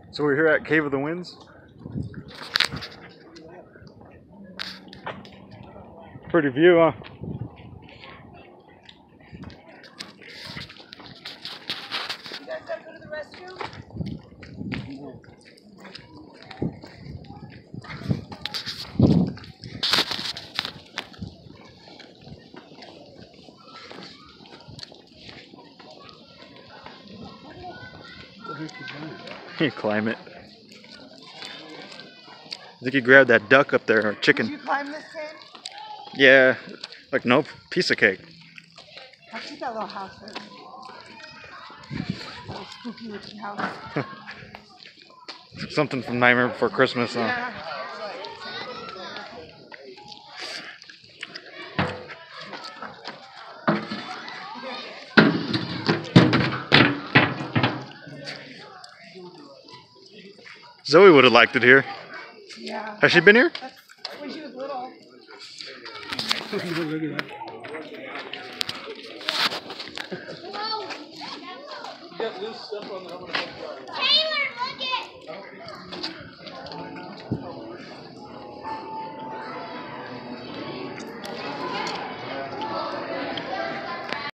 So we're here at Cave of the Winds. Pretty view, huh? You guys gotta go to the restroom? You climb it. I think you grabbed that duck up there, or chicken. Did you climb this thing? Yeah, like no piece of cake. How cute that little house is. Little spooky looking house. Something from Nightmare Before Christmas, huh? Yeah. Zoe would have liked it here. Yeah. Has she been here? That's when she was little. You got loose stuff on the Taylor!